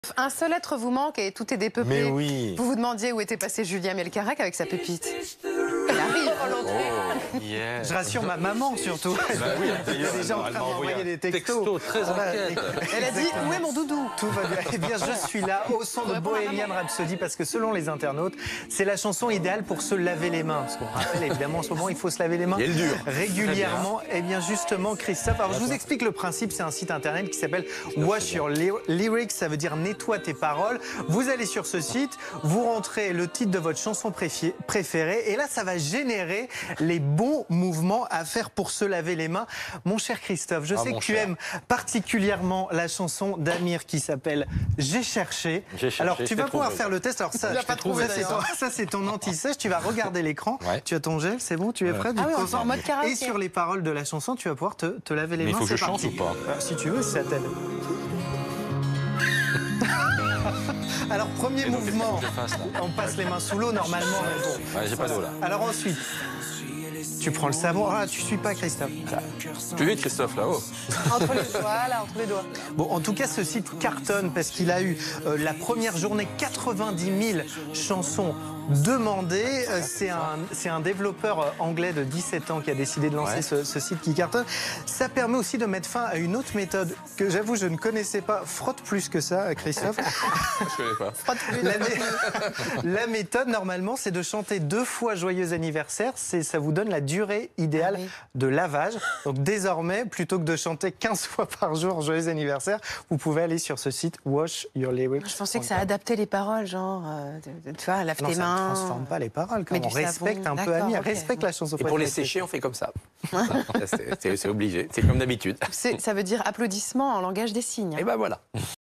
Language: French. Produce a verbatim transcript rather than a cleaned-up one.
Un seul être vous manque et tout est dépeuplé. Mais oui. Vous vous demandiez où était passé Julien Melcarec avec sa pépite. Il arrive. Oh, yeah. Je rassure ma maman surtout. Bah oui, Elle est déjà en train de m'envoyer des textos. Texto, très inquiète. Elle a dit où est mon doudou? Tout va bien. Eh bien, je suis là au son de Bohemian Rhapsody parce que selon les internautes, c'est la chanson idéale pour se laver les mains. Parce qu'on rappelle évidemment en ce moment, il faut se laver les mains Et le dur. régulièrement. Eh bien, justement, Christophe, alors je vous explique le principe. C'est un site internet qui s'appelle Wash Your Lyrics. Ça veut dire nettoie tes paroles. Vous allez sur ce site, vous rentrez le titre de votre chanson préférée et là, ça va générer les bons mouvements à faire pour se laver les mains. Mon cher Christophe, je Ah, sais mon que tu cher. aimes particulièrement la chanson d'Amir qui s'appelle J'ai cherché. J'ai cherché, Alors, je tu t'ai vas pouvoir trouvé. faire le test. Alors, ça, Il l'a je pas t'ai trouvé, trouvé, ça, c'est ton, ça, c'est ton anti-sèche. Tu vas regarder l'écran. Ouais. Tu as ton gel, c'est bon, tu es prêt? Ah oui, on Concentre. est en mode karaoké. Et sur les paroles de la chanson, tu vas pouvoir te, te laver les Mais il mains. faut que C'est je chante parti. ou pas? Euh, Si tu veux, si ça t'aide. Alors, premier Et donc, mouvement, qu'est-ce que je fasse, là? on passe les mains sous l'eau normalement. Ouais, j'ai pas d'eau là. Alors ensuite, tu prends le savon. Ah, tu suis pas, Christophe. Plus vite, Christophe, là-haut. Entre les doigts, là, entre les doigts. Bon, en tout cas, ce site cartonne parce qu'il a eu euh, la première journée quatre-vingt-dix mille chansons demandées. Euh, c'est un, c'est un développeur euh, anglais de dix-sept ans qui a décidé de lancer Ouais. ce, ce site qui cartonne. Ça permet aussi de mettre fin à une autre méthode que j'avoue je ne connaissais pas. Frotte plus que ça, Christophe. Je connais pas. La, mé- la méthode, normalement, c'est de chanter deux fois Joyeux anniversaire. C'est, ça vous donne la durée idéale Ah oui. de lavage. Donc désormais, plutôt que de chanter quinze fois par jour Joyeux anniversaire, vous pouvez aller sur ce site Wash Your Lyrics. Je pensais que ça adaptait les paroles, genre, euh, de- de- tu vois, lave Non, tes ça ne mains. transforme pas les paroles. Quand Mais on du respecte savon, un peu d'accord, Amir, ok. respecte la chanson Et pour les préférée. sécher, on fait comme ça. C'est- c'est c'est obligé, c'est comme d'habitude. C'est- Ça veut dire applaudissement en langage des signes. Et ben voilà.